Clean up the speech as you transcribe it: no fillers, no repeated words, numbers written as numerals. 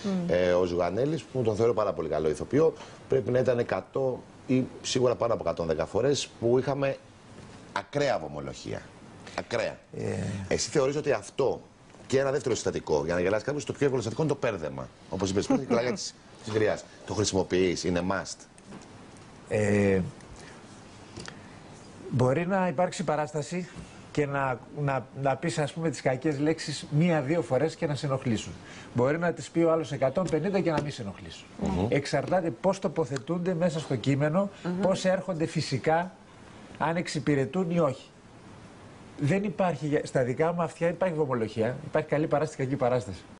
Ο Ζουγανέλης, που τον θεωρώ πάρα πολύ καλό ηθοποιό, πρέπει να ήταν 100 ή σίγουρα πάνω από 110 φορές που είχαμε ακραία βομολογία. Ακραία. Εσύ θεωρείς ότι αυτό και ένα δεύτερο συστατικό, για να γελάσει κάποιος, το πιο εύκολο συστατικό είναι το πέρδεμα. Όπως είπες πριν, η πλάγια της γριάς. Το χρησιμοποιείς, είναι must. Μπορεί να υπάρξει παράσταση και να πεις, ας πούμε, τις κακές λέξεις 1-2 φορές και να σε ενοχλήσουν. Μπορεί να τις πει ο άλλος 150 και να μην σε ενοχλήσουν. Εξαρτάται πώς τοποθετούνται μέσα στο κείμενο, πώς έρχονται φυσικά, αν εξυπηρετούν ή όχι. Δεν υπάρχει, στα δικά μου αυτιά υπάρχει βομολογία. Υπάρχει καλή παράσταση, κακή παράσταση.